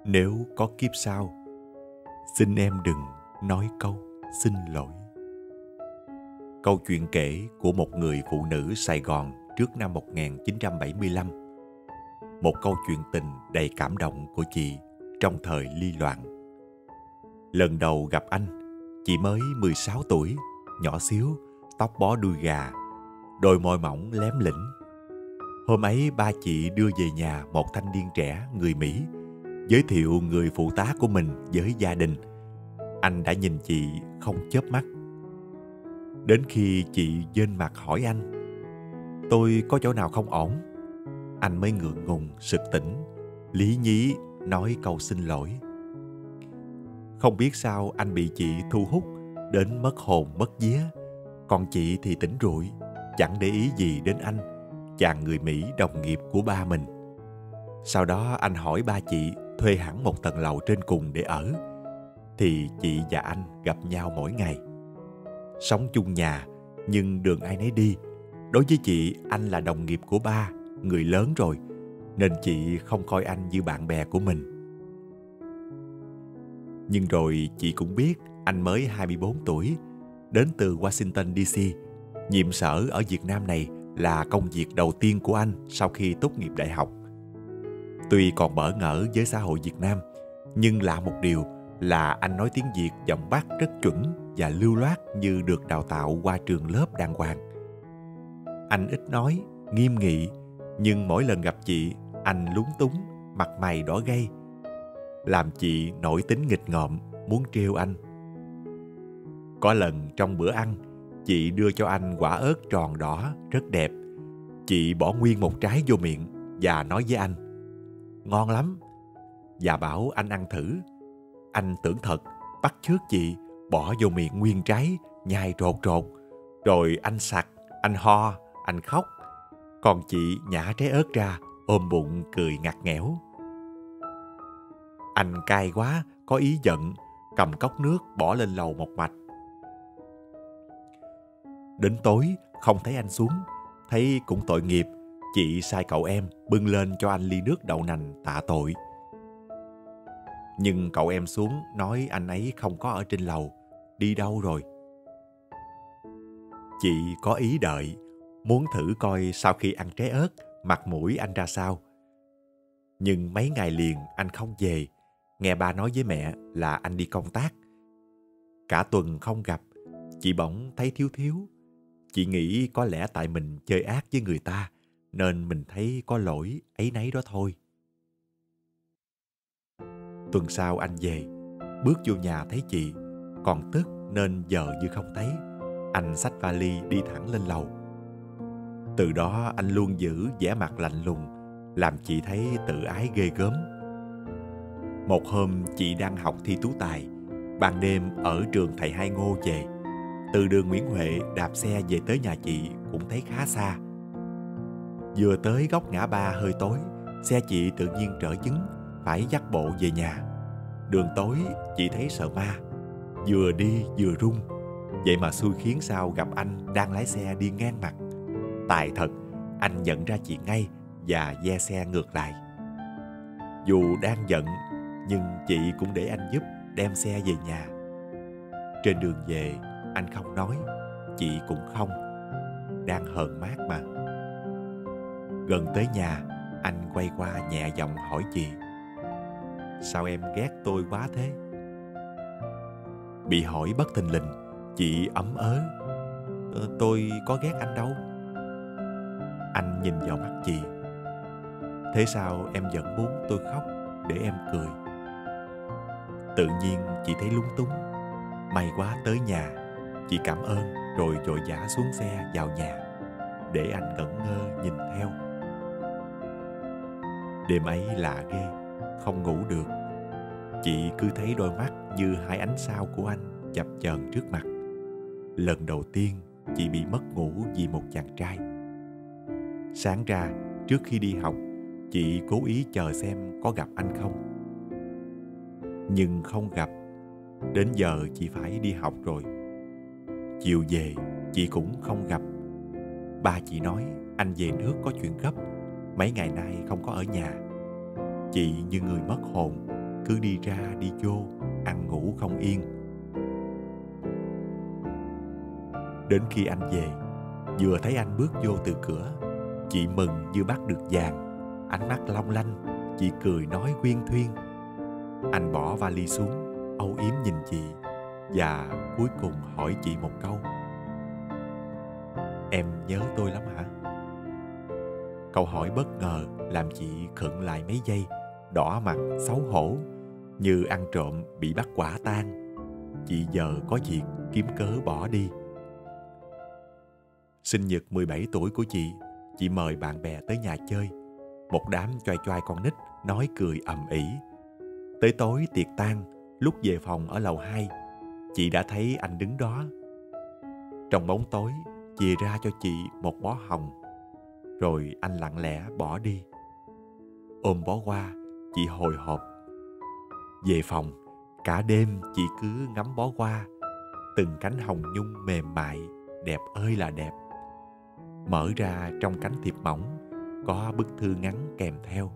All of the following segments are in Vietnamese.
Nếu có kiếp sau, xin em đừng nói câu xin lỗi. Câu chuyện kể của một người phụ nữ Sài Gòn trước năm 1975. Một câu chuyện tình đầy cảm động của chị trong thời ly loạn. Lần đầu gặp anh, chị mới 16 tuổi, nhỏ xíu, tóc bó đuôi gà, đôi môi mỏng lém lĩnh. Hôm ấy ba chị đưa về nhà một thanh niên trẻ người Mỹ, giới thiệu người phụ tá của mình với gia đình. Anh đã nhìn chị không chớp mắt. Đến khi chị dên mặt hỏi anh, tôi có chỗ nào không ổn? Anh mới ngượng ngùng sực tỉnh, lý nhí nói câu xin lỗi. Không biết sao anh bị chị thu hút đến mất hồn mất vía, còn chị thì tỉnh rụi, chẳng để ý gì đến anh, chàng người Mỹ đồng nghiệp của ba mình. Sau đó anh hỏi ba chị thuê hẳn một tầng lầu trên cùng để ở, thì chị và anh gặp nhau mỗi ngày. Sống chung nhà, nhưng đường ai nấy đi. Đối với chị, anh là đồng nghiệp của ba, người lớn rồi, nên chị không coi anh như bạn bè của mình. Nhưng rồi chị cũng biết anh mới 24 tuổi, đến từ Washington DC. Nhiệm sở ở Việt Nam này là công việc đầu tiên của anh sau khi tốt nghiệp đại học. Tuy còn bỡ ngỡ với xã hội Việt Nam, nhưng lạ một điều là anh nói tiếng Việt giọng Bắc rất chuẩn và lưu loát như được đào tạo qua trường lớp đàng hoàng. Anh ít nói, nghiêm nghị, nhưng mỗi lần gặp chị, anh lúng túng, mặt mày đỏ gay, làm chị nổi tính nghịch ngợm, muốn trêu anh. Có lần trong bữa ăn, chị đưa cho anh quả ớt tròn đỏ rất đẹp. Chị bỏ nguyên một trái vô miệng và nói với anh, ngon lắm, và bảo anh ăn thử. Anh tưởng thật, bắt chước chị, bỏ vô miệng nguyên trái, nhai rột rột. Rồi anh sặc, anh ho, anh khóc. Còn chị nhả trái ớt ra, ôm bụng cười ngặt nghẽo. Anh cay quá, có ý giận, cầm cốc nước bỏ lên lầu một mạch. Đến tối, không thấy anh xuống, thấy cũng tội nghiệp, chị sai cậu em bưng lên cho anh ly nước đậu nành tạ tội. Nhưng cậu em xuống nói anh ấy không có ở trên lầu, đi đâu rồi. Chị có ý đợi, muốn thử coi sau khi ăn trái ớt, mặt mũi anh ra sao. Nhưng mấy ngày liền anh không về, nghe ba nói với mẹ là anh đi công tác. Cả tuần không gặp, chị bỗng thấy thiếu thiếu. Chị nghĩ có lẽ tại mình chơi ác với người ta, nên mình thấy có lỗi áy náy đó thôi. Tuần sau anh về, bước vô nhà thấy chị, còn tức nên giờ như không thấy. Anh xách vali đi thẳng lên lầu. Từ đó anh luôn giữ vẻ mặt lạnh lùng, làm chị thấy tự ái ghê gớm. Một hôm chị đang học thi tú tài, ban đêm ở trường thầy Hai Ngô về. Từ đường Nguyễn Huệ đạp xe về tới nhà chị cũng thấy khá xa. Vừa tới góc ngã ba hơi tối, xe chị tự nhiên trở chứng, phải dắt bộ về nhà. Đường tối chị thấy sợ ma, vừa đi vừa run. Vậy mà xui khiến sao gặp anh đang lái xe đi ngang mặt. Tài thật, anh nhận ra chị ngay và ve xe ngược lại. Dù đang giận, nhưng chị cũng để anh giúp đem xe về nhà. Trên đường về, anh không nói, chị cũng không. Đang hờn mát mà. Gần tới nhà, anh quay qua nhẹ giọng hỏi chị, sao em ghét tôi quá thế? Bị hỏi bất thình lình, chị ấm ớ, tôi có ghét anh đâu. Anh nhìn vào mắt chị, thế sao em vẫn muốn tôi khóc để em cười? Tự nhiên chị thấy lúng túng. May quá tới nhà, chị cảm ơn rồi vội vã xuống xe vào nhà, để anh ngẩn ngơ nhìn theo. Đêm ấy lạ ghê, không ngủ được. Chị cứ thấy đôi mắt như hai ánh sao của anh chập chờn trước mặt. Lần đầu tiên chị bị mất ngủ vì một chàng trai. Sáng ra, trước khi đi học, chị cố ý chờ xem có gặp anh không. Nhưng không gặp. Đến giờ chị phải đi học rồi. Chiều về, chị cũng không gặp. Ba chị nói anh về nước có chuyện gấp, mấy ngày nay không có ở nhà. Chị như người mất hồn, cứ đi ra đi vô, ăn ngủ không yên. Đến khi anh về, vừa thấy anh bước vô từ cửa, chị mừng như bắt được vàng, ánh mắt long lanh, chị cười nói quyên thuyên. Anh bỏ vali xuống, âu yếm nhìn chị và cuối cùng hỏi chị một câu: "Em nhớ tôi lắm hả?" Câu hỏi bất ngờ làm chị khựng lại mấy giây, đỏ mặt xấu hổ, như ăn trộm bị bắt quả tang. Chị giờ có việc kiếm cớ bỏ đi. Sinh nhật 17 tuổi của chị mời bạn bè tới nhà chơi. Một đám choai choai con nít nói cười ầm ĩ. Tới tối tiệc tan, lúc về phòng ở lầu 2, chị đã thấy anh đứng đó. Trong bóng tối, chìa ra cho chị một bó hồng, rồi anh lặng lẽ bỏ đi. Ôm bó hoa, chị hồi hộp. Về phòng, cả đêm chị cứ ngắm bó hoa, từng cánh hồng nhung mềm mại, đẹp ơi là đẹp. Mở ra trong cánh thiệp mỏng, có bức thư ngắn kèm theo: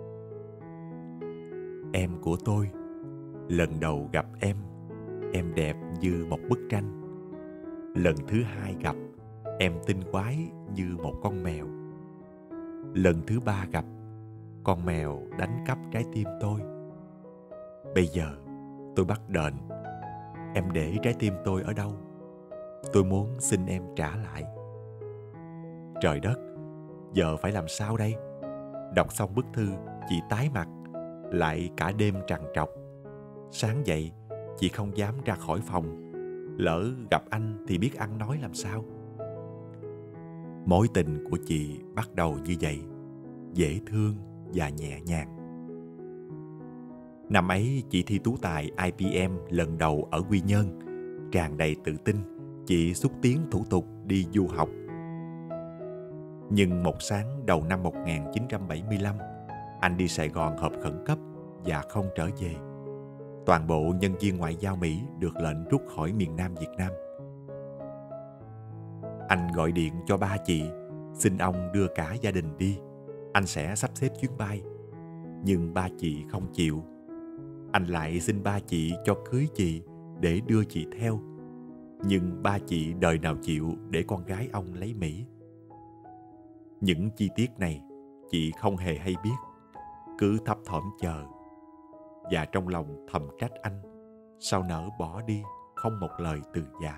"Em của tôi, lần đầu gặp em đẹp như một bức tranh. Lần thứ hai gặp, em tinh quái như một con mèo. Lần thứ ba gặp, con mèo đánh cắp trái tim tôi. Bây giờ tôi bắt đền. Em để trái tim tôi ở đâu? Tôi muốn xin em trả lại." Trời đất, giờ phải làm sao đây? Đọc xong bức thư, chị tái mặt, lại cả đêm trằn trọc. Sáng dậy, chị không dám ra khỏi phòng. Lỡ gặp anh thì biết ăn nói làm sao? Mối tình của chị bắt đầu như vậy, dễ thương và nhẹ nhàng. Năm ấy, chị thi tú tài IPM lần đầu ở Quy Nhơn. Tràn đầy tự tin, chị xúc tiến thủ tục đi du học. Nhưng một sáng đầu năm 1975, anh đi Sài Gòn họp khẩn cấp và không trở về. Toàn bộ nhân viên ngoại giao Mỹ được lệnh rút khỏi miền Nam Việt Nam. Anh gọi điện cho ba chị, xin ông đưa cả gia đình đi. Anh sẽ sắp xếp chuyến bay. Nhưng ba chị không chịu. Anh lại xin ba chị cho cưới chị để đưa chị theo. Nhưng ba chị đời nào chịu để con gái ông lấy Mỹ. Những chi tiết này chị không hề hay biết, cứ thấp thỏm chờ. Và trong lòng thầm trách anh, sao nỡ bỏ đi không một lời từ giã.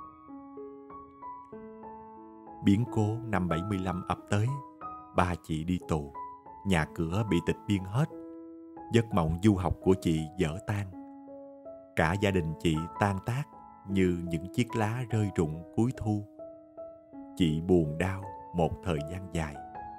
Biến cố năm 75 ập tới, ba chị đi tù, nhà cửa bị tịch biên hết. Giấc mộng du học của chị vỡ tan. Cả gia đình chị tan tác như những chiếc lá rơi rụng cuối thu. Chị buồn đau một thời gian dài.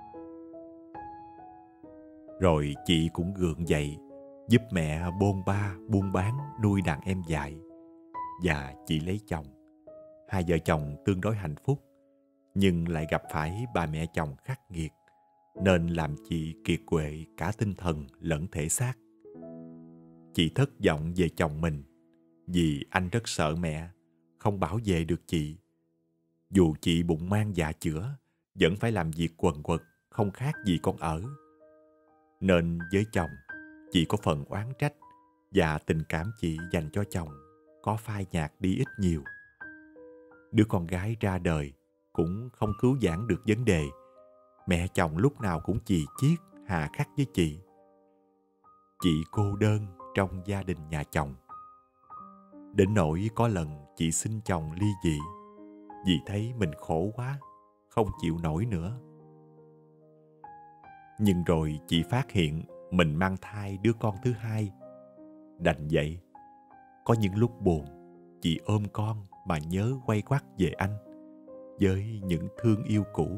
Rồi chị cũng gượng dậy, giúp mẹ bôn ba buôn bán nuôi đàn em dại. Và chị lấy chồng. Hai vợ chồng tương đối hạnh phúc, nhưng lại gặp phải bà mẹ chồng khắc nghiệt, nên làm chị kiệt quệ cả tinh thần lẫn thể xác. Chị thất vọng về chồng mình, vì anh rất sợ mẹ, không bảo vệ được chị. Dù chị bụng mang dạ chữa, vẫn phải làm việc quần quật, không khác gì con ở. Nên với chồng, chị có phần oán trách, và tình cảm chị dành cho chồng có phai nhạt đi ít nhiều. Đứa con gái ra đời cũng không cứu vãn được vấn đề. Mẹ chồng lúc nào cũng chì chiết, hà khắc với chị. Chị cô đơn trong gia đình nhà chồng. Đến nỗi có lần chị xin chồng ly dị, vì thấy mình khổ quá, không chịu nổi nữa. Nhưng rồi chị phát hiện mình mang thai đứa con thứ hai. Đành vậy, có những lúc buồn, chị ôm con mà nhớ quay quắt về anh, với những thương yêu cũ.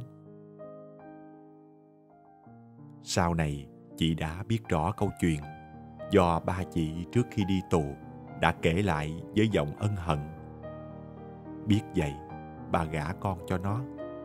Sau này, chị đã biết rõ câu chuyện do ba chị trước khi đi tù đã kể lại với giọng ân hận. Biết vậy, bà gả con cho nó.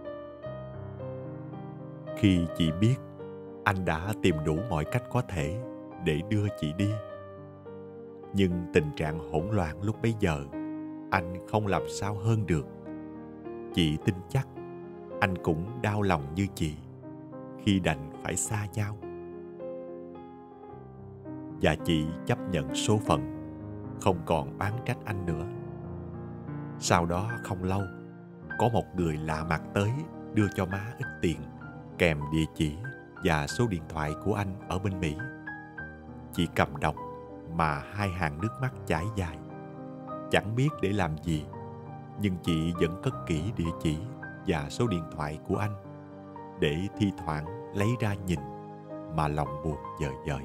Khi chị biết, anh đã tìm đủ mọi cách có thể để đưa chị đi. Nhưng tình trạng hỗn loạn lúc bấy giờ, anh không làm sao hơn được. Chị tin chắc anh cũng đau lòng như chị khi đành phải xa nhau. và chị chấp nhận số phận, không còn oán trách anh nữa. Sau đó không lâu, có một người lạ mặt tới đưa cho má ít tiền, kèm địa chỉ và số điện thoại của anh ở bên Mỹ. Chị cầm đọc mà hai hàng nước mắt chảy dài. Chẳng biết để làm gì, nhưng chị vẫn cất kỹ địa chỉ và số điện thoại của anh, để thi thoảng lấy ra nhìn mà lòng buồn dời dời.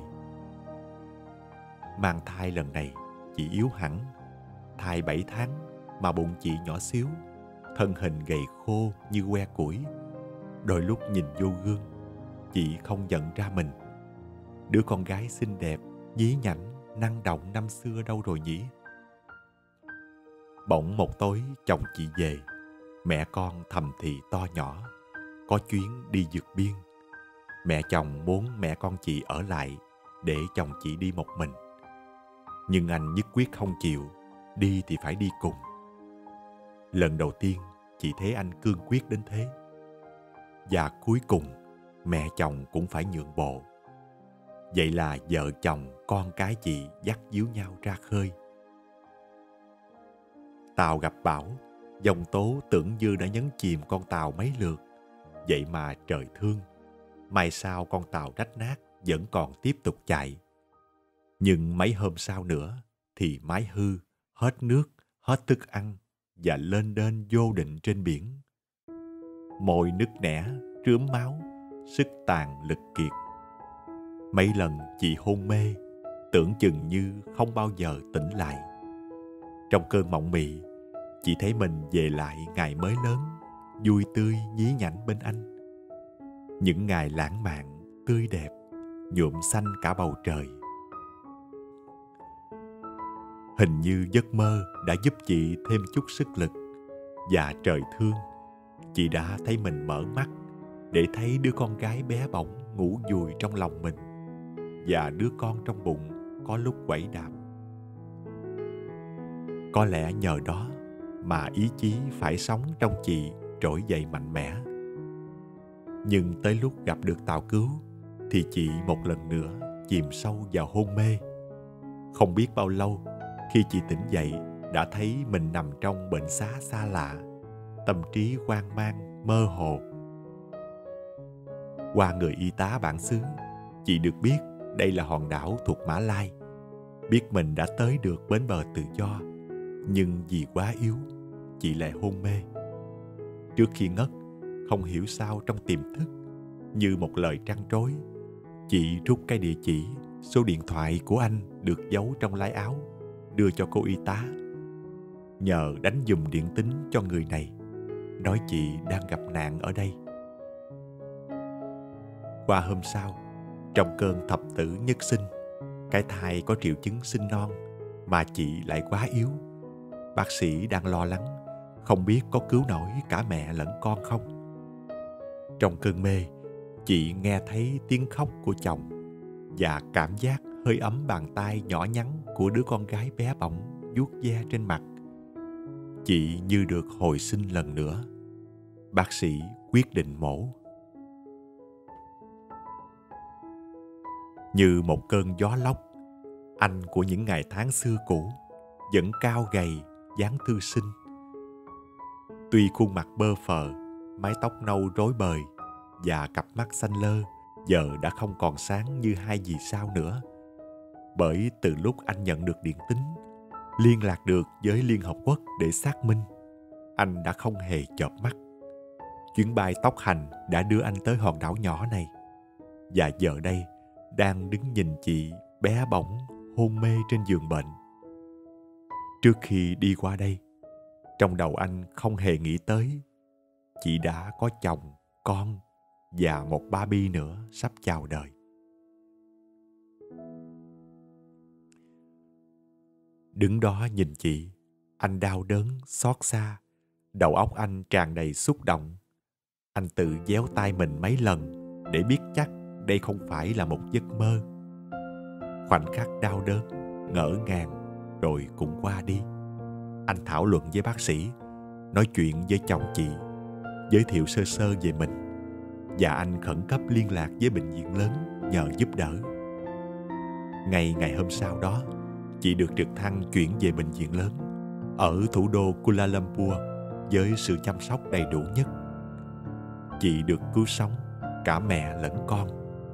Mang thai lần này, chị yếu hẳn. Thai 7 tháng mà bụng chị nhỏ xíu, thân hình gầy khô như que củi. Đôi lúc nhìn vô gương, chị không nhận ra mình. Đứa con gái xinh đẹp, nhí nhảnh, năng động năm xưa đâu rồi nhỉ? Bỗng một tối chồng chị về, mẹ con thầm thì to nhỏ, có chuyến đi vượt biên. Mẹ chồng muốn mẹ con chị ở lại để chồng chị đi một mình. Nhưng anh nhất quyết không chịu, đi thì phải đi cùng. Lần đầu tiên chị thấy anh cương quyết đến thế. Và cuối cùng mẹ chồng cũng phải nhượng bộ. Vậy là vợ chồng con cái chị dắt díu nhau ra khơi. Tàu gặp bão, dông tố tưởng như đã nhấn chìm con tàu mấy lượt. Vậy mà trời thương, mai sau con tàu rách nát vẫn còn tiếp tục chạy. Nhưng mấy hôm sau nữa thì máy hư, hết nước, hết thức ăn và lênh đênh vô định trên biển. Môi nứt nẻ, rướm máu, sức tàn lực kiệt. Mấy lần chị hôn mê, tưởng chừng như không bao giờ tỉnh lại. Trong cơn mộng mị, chị thấy mình về lại ngày mới lớn, vui tươi nhí nhảnh bên anh. Những ngày lãng mạn, tươi đẹp, nhuộm xanh cả bầu trời. Hình như giấc mơ đã giúp chị thêm chút sức lực. Và trời thương, chị đã thấy mình mở mắt để thấy đứa con gái bé bỏng ngủ vùi trong lòng mình, và đứa con trong bụng có lúc quẩy đạp. Có lẽ nhờ đó mà ý chí phải sống trong chị trỗi dậy mạnh mẽ. Nhưng tới lúc gặp được tàu cứu thì chị một lần nữa chìm sâu vào hôn mê. Không biết bao lâu, khi chị tỉnh dậy đã thấy mình nằm trong bệnh xá xa lạ, tâm trí hoang mang, mơ hồ. Qua người y tá bản xứ, chị được biết đây là hòn đảo thuộc Mã Lai. Biết mình đã tới được bến bờ tự do, nhưng vì quá yếu, chị lại hôn mê. Trước khi ngất, không hiểu sao trong tiềm thức, như một lời trăn trối, chị rút cái địa chỉ, số điện thoại của anh được giấu trong lái áo, đưa cho cô y tá. Nhờ đánh giùm điện tín cho người này, nói chị đang gặp nạn ở đây. Qua hôm sau, trong cơn thập tử nhất sinh, cái thai có triệu chứng sinh non mà chị lại quá yếu. Bác sĩ đang lo lắng, không biết có cứu nổi cả mẹ lẫn con không. Trong cơn mê, chị nghe thấy tiếng khóc của chồng và cảm giác hơi ấm bàn tay nhỏ nhắn của đứa con gái bé bỏng vuốt ve trên mặt. Chị như được hồi sinh lần nữa. Bác sĩ quyết định mổ. Như một cơn gió lốc, anh của những ngày tháng xưa cũ vẫn cao gầy, dáng thư sinh. Tuy khuôn mặt bơ phờ, mái tóc nâu rối bời và cặp mắt xanh lơ giờ đã không còn sáng như 2 vì sao nữa. Bởi từ lúc anh nhận được điện tín, liên lạc được với Liên Hợp Quốc để xác minh, anh đã không hề chợp mắt. Chuyến bay tốc hành đã đưa anh tới hòn đảo nhỏ này, và giờ đây đang đứng nhìn chị bé bỏng hôn mê trên giường bệnh. Trước khi đi qua đây, trong đầu anh không hề nghĩ tới chị đã có chồng, con và một baby nữa sắp chào đời. Đứng đó nhìn chị, anh đau đớn, xót xa. Đầu óc anh tràn đầy xúc động. Anh tự véo tay mình mấy lần để biết chắc đây không phải là một giấc mơ. Khoảnh khắc đau đớn, ngỡ ngàng rồi cũng qua đi. Anh thảo luận với bác sĩ, nói chuyện với chồng chị, giới thiệu sơ sơ về mình, và anh khẩn cấp liên lạc với bệnh viện lớn nhờ giúp đỡ. Ngày hôm sau đó, chị được trực thăng chuyển về bệnh viện lớn ở thủ đô Kuala Lumpur với sự chăm sóc đầy đủ nhất. Chị được cứu sống, cả mẹ lẫn con.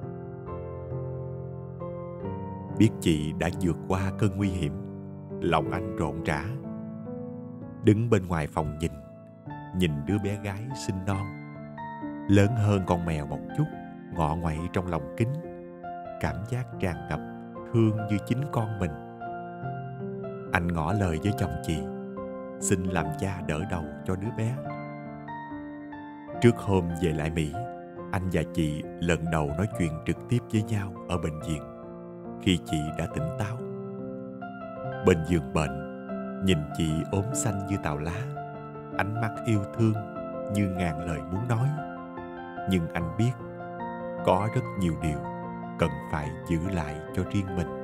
Biết chị đã vượt qua cơn nguy hiểm, lòng anh rộn rã. Đứng bên ngoài phòng nhìn đứa bé gái xinh non, lớn hơn con mèo một chút, ngọ nguậy trong lòng kính. Cảm giác tràn ngập, thương như chính con mình. Anh ngỏ lời với chồng chị, xin làm cha đỡ đầu cho đứa bé. Trước hôm về lại Mỹ, anh và chị lần đầu nói chuyện trực tiếp với nhau ở bệnh viện, khi chị đã tỉnh táo. Bên giường bệnh, nhìn chị ốm xanh như tàu lá, ánh mắt yêu thương như ngàn lời muốn nói. Nhưng anh biết, có rất nhiều điều cần phải giữ lại cho riêng mình.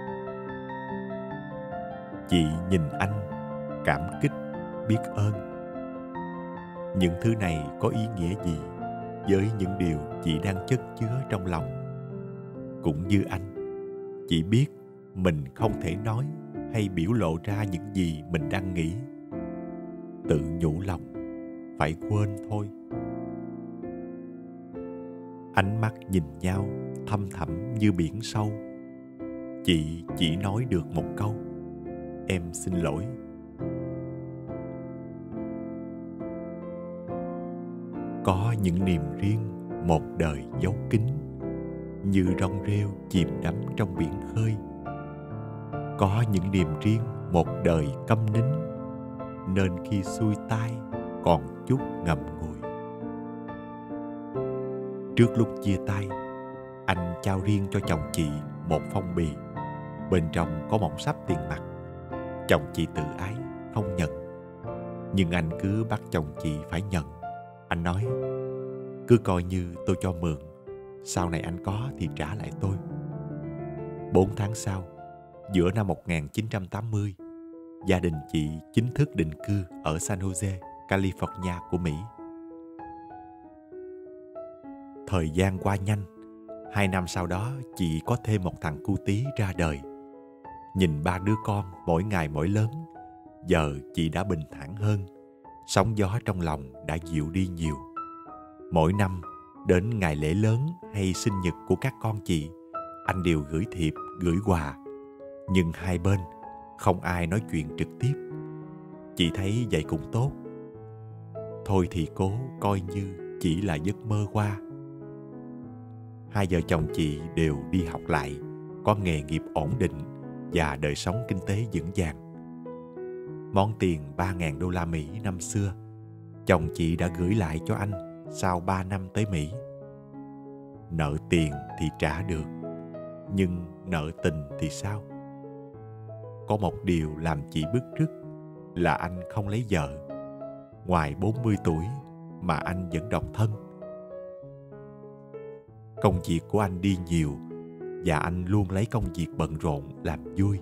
Chị nhìn anh, cảm kích, biết ơn. Những thứ này có ý nghĩa gì với những điều chị đang chất chứa trong lòng? Cũng như anh, chị biết mình không thể nói hay biểu lộ ra những gì mình đang nghĩ. Tự nhủ lòng, phải quên thôi. Ánh mắt nhìn nhau thâm thẳm như biển sâu. Chị chỉ nói được một câu: em xin lỗi. Có những niềm riêng một đời giấu kín, như rong rêu chìm đắm trong biển khơi. Có những niềm riêng một đời câm nín, nên khi xuôi tai còn chút ngậm ngùi. Trước lúc chia tay, anh trao riêng cho chồng chị một phong bì. Bên trong có một sắp tiền mặt. Chồng chị tự ái không nhận, nhưng anh cứ bắt chồng chị phải nhận. Anh nói, cứ coi như tôi cho mượn, sau này anh có thì trả lại tôi. 4 tháng sau, giữa năm 1980, gia đình chị chính thức định cư ở San Jose, California của Mỹ. Thời gian qua nhanh. 2 năm sau đó, chị có thêm một thằng cu tí ra đời. Nhìn 3 đứa con mỗi ngày mỗi lớn, giờ chị đã bình thản hơn. Sóng gió trong lòng đã dịu đi nhiều. Mỗi năm, đến ngày lễ lớn hay sinh nhật của các con chị, anh đều gửi thiệp, gửi quà. Nhưng hai bên không ai nói chuyện trực tiếp. Chị thấy vậy cũng tốt. Thôi thì cố coi như chỉ là giấc mơ qua. Hai vợ chồng chị đều đi học lại, có nghề nghiệp ổn định và đời sống kinh tế vững vàng. Món tiền 3.000 đô la Mỹ năm xưa, chồng chị đã gửi lại cho anh sau 3 năm tới Mỹ. Nợ tiền thì trả được, nhưng nợ tình thì sao? Có một điều làm chị bứt rứt là anh không lấy vợ. Ngoài 40 tuổi mà anh vẫn độc thân. Công việc của anh đi nhiều và anh luôn lấy công việc bận rộn làm vui.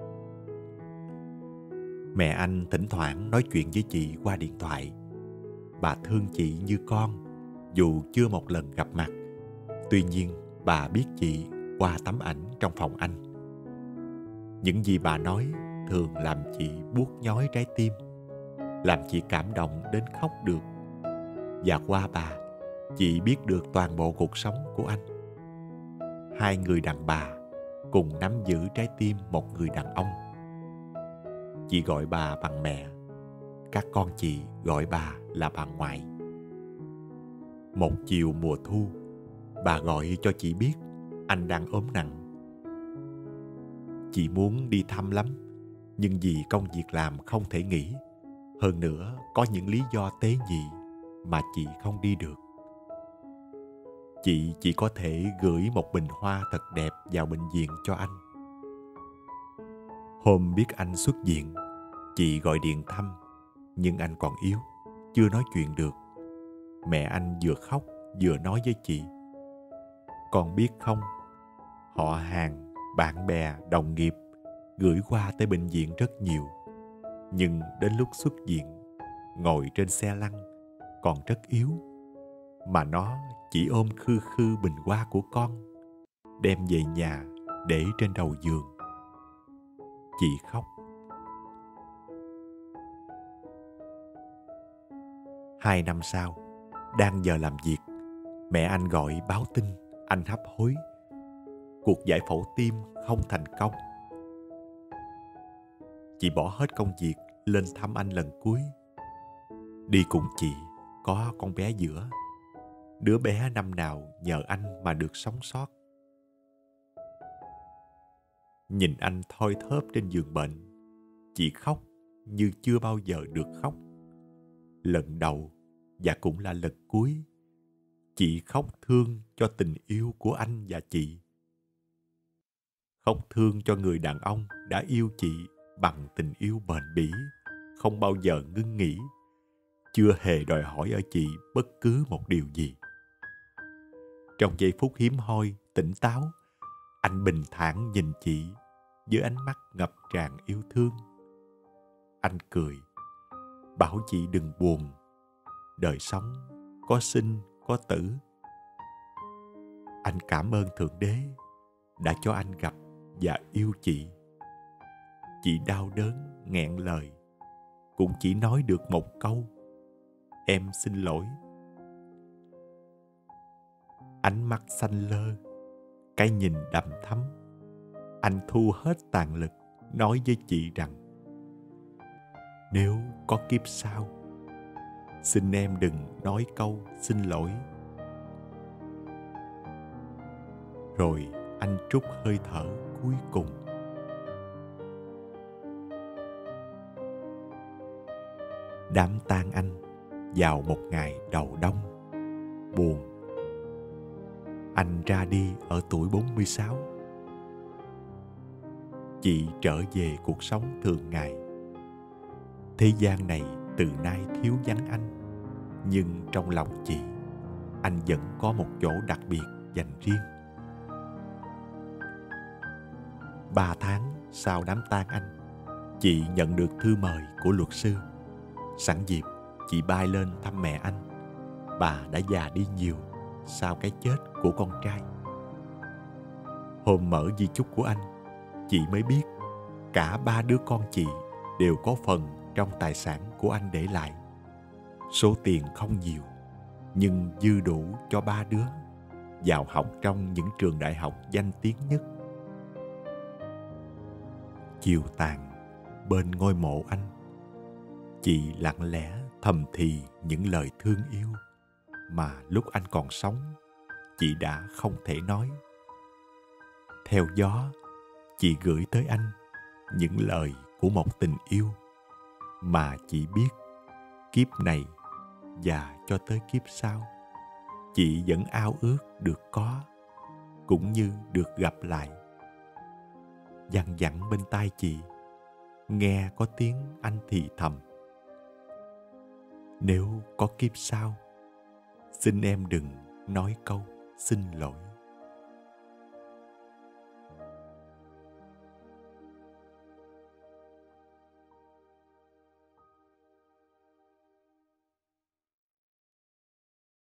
Mẹ anh thỉnh thoảng nói chuyện với chị qua điện thoại. Bà thương chị như con, dù chưa một lần gặp mặt. Tuy nhiên, bà biết chị qua tấm ảnh trong phòng anh. Những gì bà nói thường làm chị buốt nhói trái tim, làm chị cảm động đến khóc được. Và qua bà, chị biết được toàn bộ cuộc sống của anh. Hai người đàn bà cùng nắm giữ trái tim một người đàn ông. Chị gọi bà bằng mẹ, các con chị gọi bà là bà ngoại. Một chiều mùa thu, bà gọi cho chị biết anh đang ốm nặng. Chị muốn đi thăm lắm, nhưng vì công việc làm không thể nghỉ. Hơn nữa, có những lý do tế nhị mà chị không đi được. Chị chỉ có thể gửi một bình hoa thật đẹp vào bệnh viện cho anh. Hôm biết anh xuất viện, chị gọi điện thăm, nhưng anh còn yếu, chưa nói chuyện được. Mẹ anh vừa khóc vừa nói với chị, con biết không, họ hàng, bạn bè, đồng nghiệp gửi qua tới bệnh viện rất nhiều. Nhưng đến lúc xuất viện, ngồi trên xe lăn, còn rất yếu. Mà nó chỉ ôm khư khư bình hoa của con, đem về nhà để trên đầu giường. Chị khóc. 2 năm sau, đang giờ làm việc, mẹ anh gọi báo tin anh hấp hối. Cuộc giải phẫu tim không thành công. Chị bỏ hết công việc lên thăm anh lần cuối. Đi cùng chị có con bé giữa. Đứa bé năm nào nhờ anh mà được sống sót. Nhìn anh thoi thóp trên giường bệnh, chị khóc như chưa bao giờ được khóc. Lần đầu và cũng là lần cuối, chị khóc thương cho tình yêu của anh và chị. Khóc thương cho người đàn ông đã yêu chị bằng tình yêu bền bỉ, không bao giờ ngưng nghỉ, chưa hề đòi hỏi ở chị bất cứ một điều gì. Trong giây phút hiếm hoi, tỉnh táo, anh bình thản nhìn chị với ánh mắt ngập tràn yêu thương. Anh cười, bảo chị đừng buồn, đời sống có sinh có tử. Anh cảm ơn Thượng Đế đã cho anh gặp và yêu chị. Chị đau đớn nghẹn lời, cũng chỉ nói được một câu: em xin lỗi. Ánh mắt xanh lơ, cái nhìn đằm thắm. Anh thu hết tàn lực nói với chị rằng: nếu có kiếp sau, xin em đừng nói câu xin lỗi. Rồi anh trút hơi thở cuối cùng. Đám tang anh vào một ngày đầu đông, buồn. Anh ra đi ở tuổi 46. Chị trở về cuộc sống thường ngày. Thế gian này từ nay thiếu vắng anh, nhưng trong lòng chị, anh vẫn có một chỗ đặc biệt dành riêng. 3 tháng sau đám tang anh, chị nhận được thư mời của luật sư. Sẵn dịp, chị bay lên thăm mẹ anh. Bà đã già đi nhiều sau cái chết của con trai. Hôm mở di chúc của anh, chị mới biết cả 3 đứa con chị đều có phần trong tài sản của anh để lại. Số tiền không nhiều, nhưng dư đủ cho 3 đứa vào học trong những trường đại học danh tiếng nhất. Chiều tàn, bên ngôi mộ anh, chị lặng lẽ thầm thì những lời thương yêu mà lúc anh còn sống, chị đã không thể nói. Theo gió, chị gửi tới anh những lời của một tình yêu mà chị biết kiếp này và cho tới kiếp sau, chị vẫn ao ước được có, cũng như được gặp lại. Văng vẳng bên tai chị, nghe có tiếng anh thì thầm: nếu có kiếp sau, xin em đừng nói câu xin lỗi.